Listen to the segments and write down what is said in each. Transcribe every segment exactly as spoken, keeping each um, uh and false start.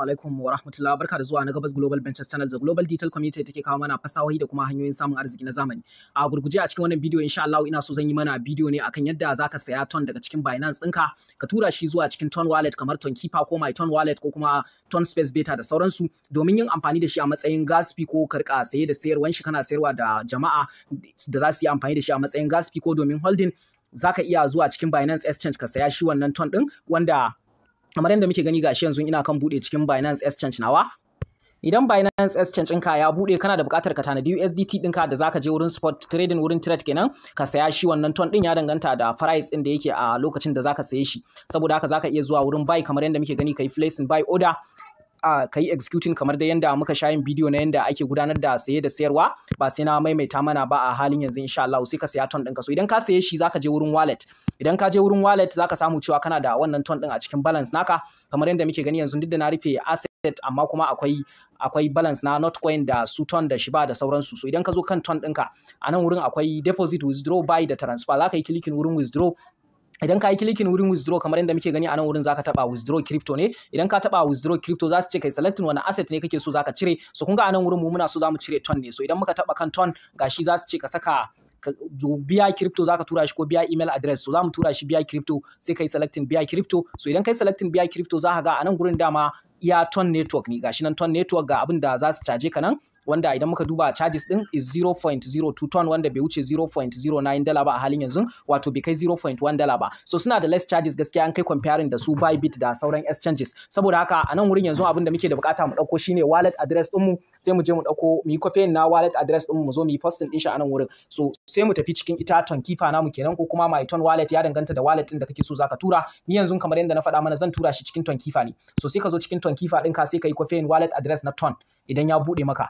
alaikum wa rahmatullahi barka da zuwa na Gabas Global Ventures Channel da Global Digital Community take kawo mana fasahohi da kuma hanyoyin samun arziki na zamani. A gurguje a cikin wannan bidiyo insha Allah ina so zan yi mana bidiyo ne akan yadda zaka saya ton daga cikin Binance ɗinka ka tura shi zuwa cikin Ton Wallet kamar Tonkeeper ko My Ton Wallet ko kuma Ton Space Beta da sauransu domin yin amfani da shi a matsayin gas fee ko ka rika saye da sayarwan shi kana sayarwa da jama'a da za su yi amfani da shi a matsayin gas fee ko domin holding. Zaka iya zuwa cikin Binance Exchange ka saya shi wannan ton ɗin wanda kamar yadda muke gani gashi yanzu ina kan bude cikin Binance Exchange nawa. Idan Binance Exchange ɗinka ya bude kana da buƙatar ka tanadi U S D T ɗinka da zaka je wurin spot trading wurin trade kenan ka saya shi wannan ton ɗin ya danganta da price ɗin da yake a lokacin da zaka saye shi. Saboda haka zaka iya zuwa wurin buy kamar yadda muke gani kai placing buy order a ka yi executing kamar da yanda muka sha yin bidiyo na yanda ake gudanar da saye da sayarwa ba sai na maimaita mana ba a halin yanzu insha Allah sai ka saya ton ɗinka. So idan ka saye shi zaka je wurin wallet, idan ka je wurin wallet zaka samu cewa kana da wannan ton ɗin a cikin balance naka kamar yanda muke gani yanzu duk da na rufe asset amma kuma akwai akwai balance na Notcoin da su ton da Shiba da sauransu. So idan ka zo kan ton ɗinka a nan wurin akwai deposit, withdraw, buy da transfer, zaka yi clicking wurin withdraw. Idan ka yi clicking wurin withdraw kamar yadda muke gani a nan wurin zaka taba withdraw crypto ne. Idan ka taba withdraw crypto za su ce kai selecting wani asset ne kake so zaka cire. So kun ga a nan wurin mu muna so zamu cire ton ne. So idan muka taba kan ton gashi za su ce ka saka biya crypto zaka tura shi ko biya email address. So zamu tura shi biya crypto sai kai selecting biya crypto. So idan kai selecting biya crypto za ka ga a nan gurin dama iya ton network ne. Gashi nan ton network ga abin da za su caje ka nan wanda idan muka duba charges din is zero point zero two ton wanda bai wuce zero point zero nine dollar ba a halin yanzu, wato bai kai zero point one dollar ba. So suna da less charges gaskiya an kai comparing da su Bybit da sauran exchanges. Saboda haka a nan wurin yanzu abin da muke da bukata mu dauko shine wallet address din mu, sai mu je mu dauko mu yi copy na wallet address din mu mu zo mu yi posting din shi a nan wurin. So sai mu tafi cikin ita Tonkeeper namu kenan ko kuma My Ton Wallet, ya danganta da wallet din da kake so zaka tura. Ni yanzu kamar yadda na faɗa mana zan tura shi cikin Tonkeeper ne. So sai ka zo cikin Tonkeeper ɗinka sai ka yi copy wallet address na Ton idan ya bude maka.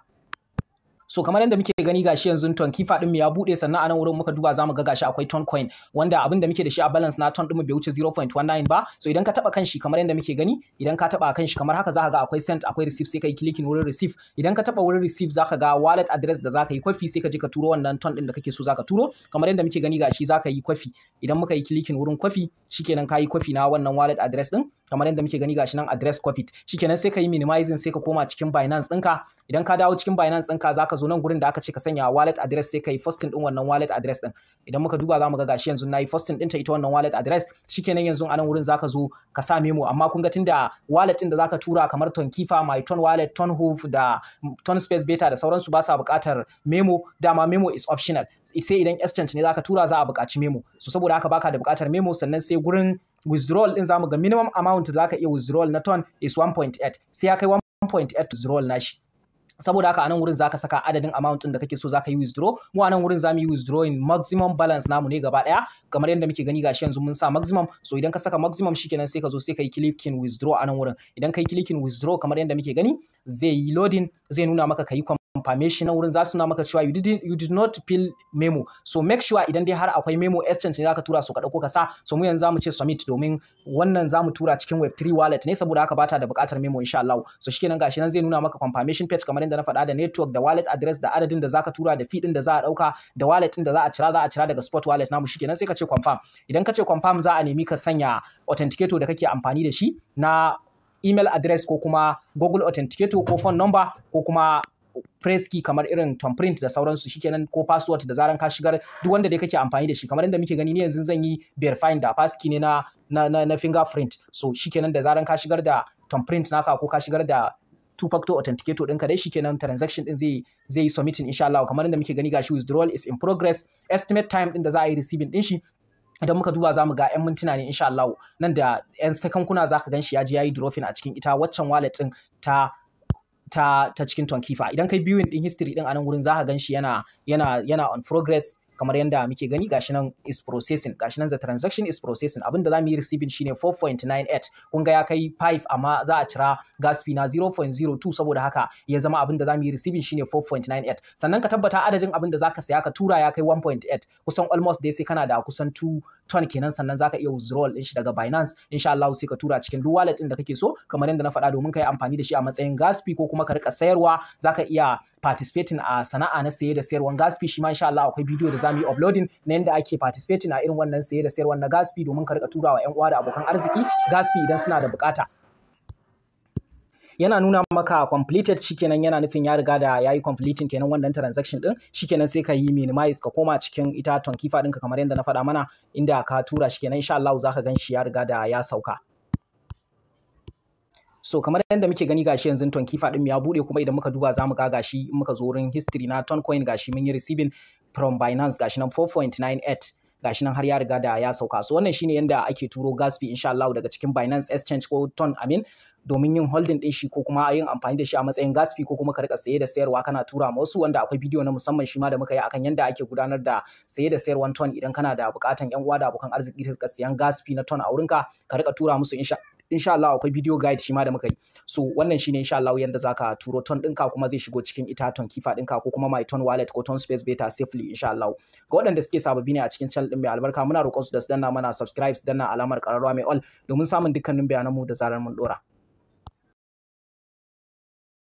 So kamar yadda muke gani gashi yanzu Tonkeeper din mu ya bude, sannan a nan wurin muka duba zamu ga gashi akwai Toncoin wanda abin da muke da shi a balance na ton din mu bai wuce zero point one nine ba. So idan ka taba kan shi kamar yadda muke gani, idan ka taba kan shi kamar haka zaka ga akwai send akwai receive, sai kai clicking wurin receive. Idan ka taba wurin receive zaka ga wallet address da zaka yi copy sai ka je ka turo wannan ton din da kake so zaka turo. Kamar yadda muke gani gashi zaka yi copy, idan muka yi clicking wurin copy shikenan ka yi copy na wannan wallet address din kamar yadda muke gani gashi nan address copied. Shikenan sai ka yi minimizing sai ka koma cikin Binance ɗinka. Idan ka dawo cikin Binance ɗinka zaka zo nan gurin da aka ce ka sanya wallet address sai kai posting din wannan wallet address din. Idan muka duba zamu ga gashi yanzu nayi posting din ta ita wannan wallet address. Shikenan yanzu a nan wurin zaka zo ka sa memo, amma kun ga tunda wallet din da zaka tura kamar Tonkeeper, My Ton Wallet, Ton Hoof da Ton Space Beta da sauransu ba sa buƙatar memo, dama memo is optional. Sai idan exchange ne zaka tura za a buƙaci memo. So saboda haka baka da buƙatar memo. Sannan sai gurin withdrawal din zamu ga minimum amount da zaka iya withdrawal na ton is one point eight, sai ya kai one point eight withdrawal nashi. Saboda haka a nan wurin zaka saka adadin amount din da kake so zaka yi withdraw. Mu a nan wurin zamu yi withdrawing maximum balance namu ne gaba daya kamar yadda muke gani gashi yanzu mun sa maximum. So idan ka saka maximum shikenan sai ka zo sai kai clicking withdraw a nan wurin. Idan kai clicking withdraw kamar yadda muke gani zai yi loading, zai nuna maka kai confirmation na wurin za su nuna maka cewa you didn't you did not fill memo. So make sure idan dai har akwai memo exchange ne zaka tura su ka dauko ka sa. So mu yanzu zamu ce submit domin wannan zamu tura cikin web three wallet ne saboda haka bata da buƙatar memo insha Allah. So shikenan gashi nan zai nuna maka confirmation page kamar yadda na faɗa da network da wallet address da adadin da zaka tura da fee din da za a dauka da wallet din da za a cira za a cira daga spot wallet namu. Shikenan sai ka ce confirm. Idan ka ce confirm za a nemi ka sanya authenticator da kake amfani da shi na email address ko kuma Google authenticator ko phone number ko kuma press key kamar irin thumbprint da sauransu. Shikenan ko password da zaran ka shigar duk wanda dai kake amfani da shi. Kamar yadda muke gani ne yanzu zan yi verifying da pass key ne na na, na, na fingerprint. So shikenan da zaran ka shigar da thumbprint naka ko ka shigar da two factor authenticator ɗinka dai shikenan transaction din zai zai yi submitting insha Allah. Kamar yadda muke gani gashi withdrawal is in progress, estimate time din da za a yi receiving din shi idan muka duba za mu ga yan mintuna ne insha Allah, nan da yan sakankuna za ka gan shi ya ji ya yi dropping a cikin ita waccan wallet din ta ta ta cikin Tonkeeper. Idan kai viewing din history din a nan gurin za ka gan shi yana yana yana on progress kamar yadda muke gani gashi nan is processing, gashi nan the transaction is processing. Abinda za mu yi receiving shine four point nine eight, kun ga ya kai five amma za a cira gas fee na zero point zero two saboda haka ya zama abinda za mu yi receiving shine four point nine eight. Sannan ka tabbata adadin abinda zaka saya ka tura ya kai one point eight, kusan almost dai sai kana da kusan two ton kenan sannan zaka iya withdrawal din shi daga Binance insha Allah sai ka tura cikin duk wallet din da kake so kamar yadda na faɗa domin kai amfani da shi a matsayin gas fee ko kuma ka rika sayarwa. Zaka iya participating a sana'a na saye da sayarwan gas fee, shi ma insha Allah akwai bidiyo da zamu yi uploading na yadda ake participating a irin wannan saye da sayarwan na gas fee domin ka rika turawa ƴan uwa da abokan arziki gas fee idan suna da bukata. yana nuna maka completed, shikenan yana nufin ya riga da yayi completing kenan wannan transaction din, shikenan sai ka yi minimize ka koma cikin ita Tonkeeper ɗinka kamar yadda na faɗa mana inda ka tura shi kenan insha Allah zaka gan shi ya riga da ya sauka. So kamar yadda muke gani gashi yanzu Tonkeeper din ya bude, kuma idan muka duba zamu ga gashi in muka zo wurin history na Toncoin gashi mun yi receiving from Binance gashi nan four point nine eight gashi nan har ya riga da ya sauka. So wannan shine yanda ake turo gas fee insha Allah daga cikin Binance Exchange ko Ton Amin domin yin holding din shi ko kuma yin amfani da shi a matsayin gas fee ko kuma ka rika saye da sayarwa kana tura ma wasu, wanda akwai bidiyo na musamman shi ma da muka yi akan yanda ake gudanar da saye da sayarwan ton idan kana da bukatan yan uwa da abokan arziki ka siyan gas fee na ton a wurinka ka rika tura musu insha insha Allah akwai video guide shi ma da muka yi. So wannan shine insha Allah yanda zaka turo ton ɗinka kuma zai shigo cikin ita Tonkeeper ɗinka ko kuma my ton wallet ko ton space beta safely insha Allah. Ga waɗanda suke sababbi ne a cikin channel ɗin mai albarka muna roƙon su da su danna mana subscribe, su danna alamar ƙararrawa mai all domin samun dukkanin bayanan mu da zarar mun dora.